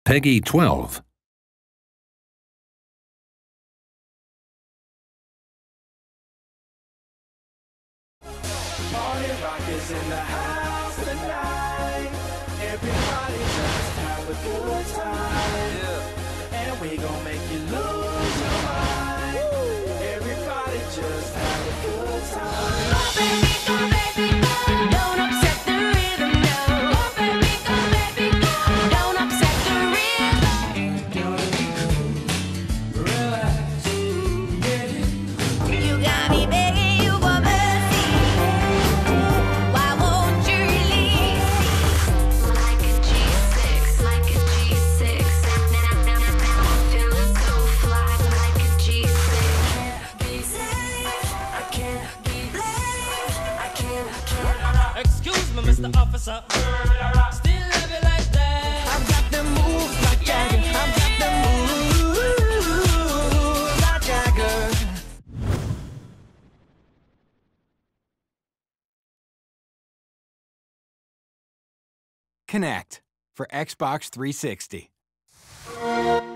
Peggy 12. Party rock is in the house tonight. Everybody just have a good time. And we gon' make you lose your mind. Everybody just have a good time. Oh baby, go baby, go. Don't upset the rhythm, no. Oh baby, go baby, go. Don't upset the rhythm. Relax, get it. You got me begging you for mercy. Why won't you release me? Like a G6, like a G6. Now I'm feeling so fly, like a G6. I can't be late. I can't. Excuse me, Mr. Officer. Still love it like that. I've got the moves like Jagger. I've got the moves like Jagger. Kinect for Xbox 360.